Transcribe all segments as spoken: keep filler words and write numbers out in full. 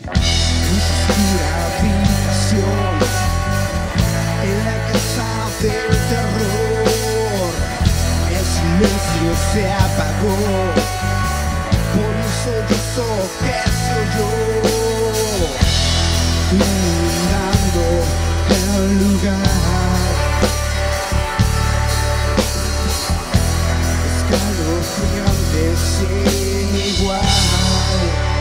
Oscura habitación en la casa del terror. El silencio se apagó, por un sollozo que se oyó, inundando el lugar. Escalofriante sin igual.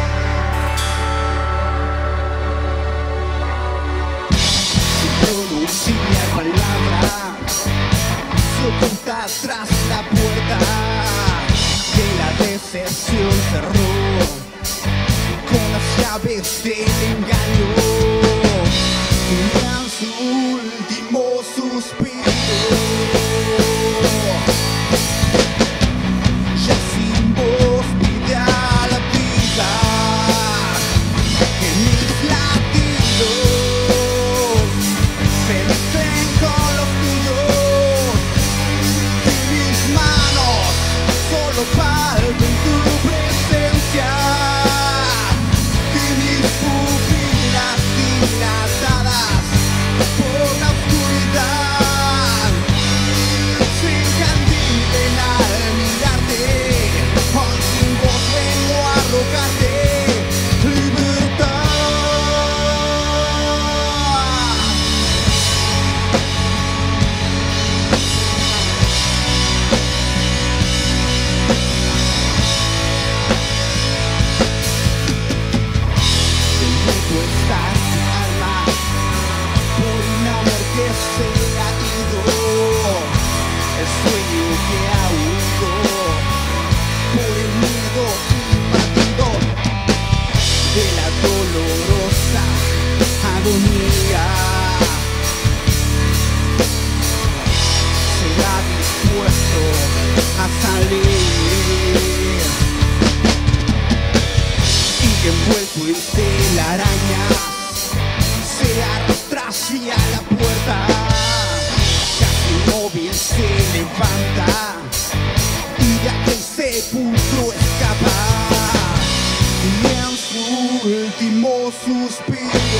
Sin pronunciar palabra, se oculta tras la puerta que la decepción cerró con las llaves del engaño. Y en su último suspiro, ya sin voz pide a la vida que mis latidos se mezclen con los tuyos, y mis manos solo palpen tu presencia, y mis pupilas dilatadas por la oscuridad, sin candil al mirarte, hoy sin voz vengo a rogarte libertad. El tiempo está sin alma por un amor que se ha ido, el sueño que ha huido por el miedo invadido de la dolorosa agonía. Será dispuesto a salir y envuelto en telarañas se arrastra hacia la puerta, casi inmóvil se levanta y de aquel sepulcro escapa, y en su último suspiro,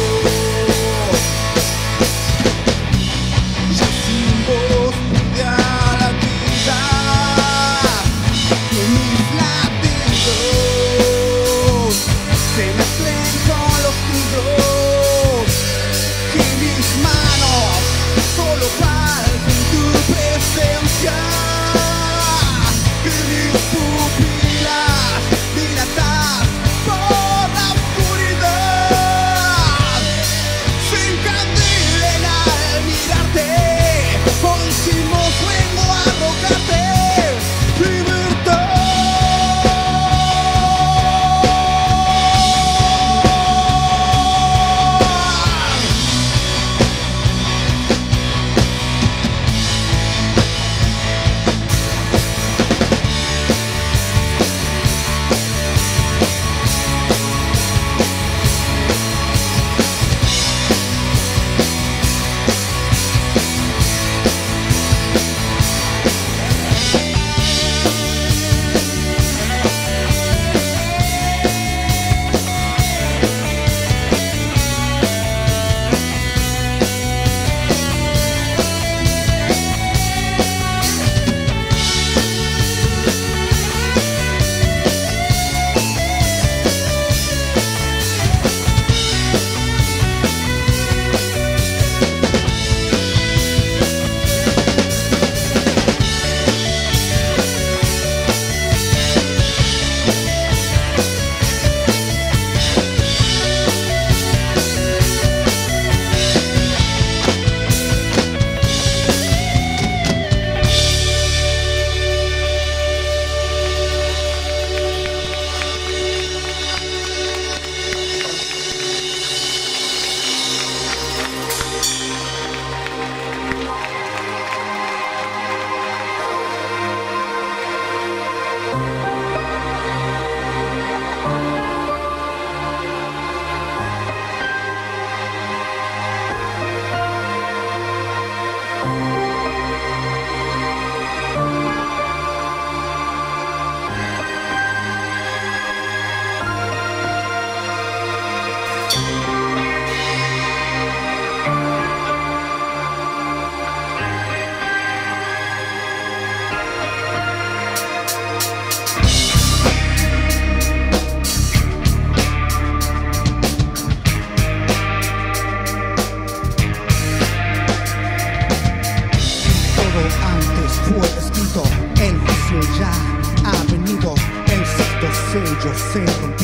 ya sin voz pide a la vida que mis latidos se mezclen con los tuyos, que mis manos solo palpen tu presencia, que mis pupilas dilatadas por la oscuridad,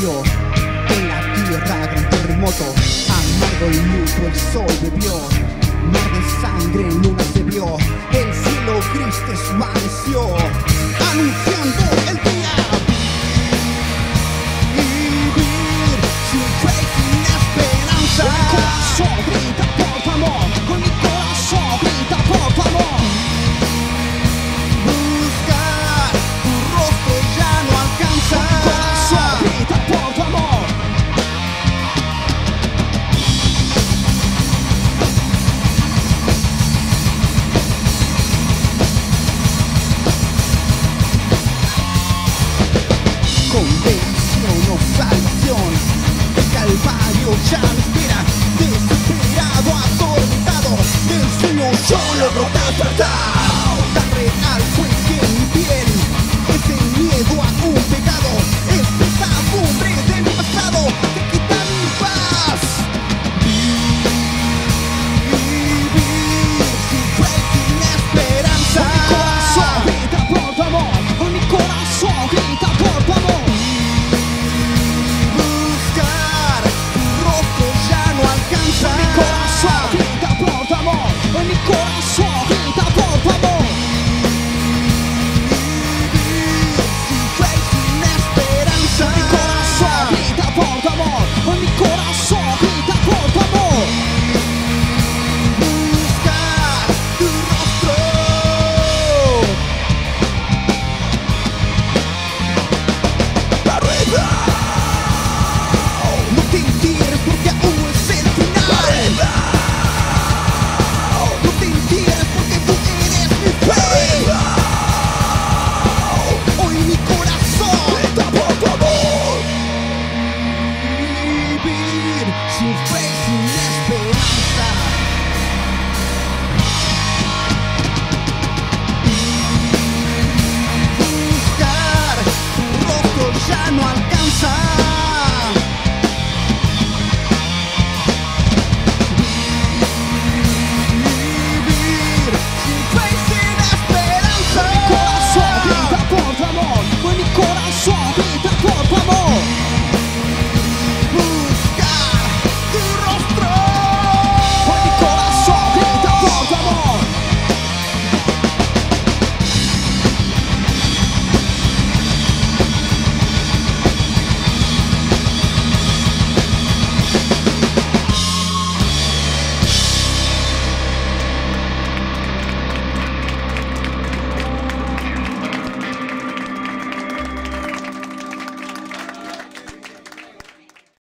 sucedió en la tierra, gran terremoto, amargo el luto, el sol bebió, mar de sangre en luna se vio, el cielo gris desvaneció, anunciando el día. Vivir sin fe, sin esperanza, el corazón grita